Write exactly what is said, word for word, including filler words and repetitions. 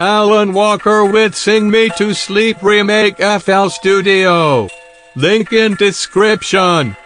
Alan Walker with Sing Me to Sleep Remake F L Studio. Link in description.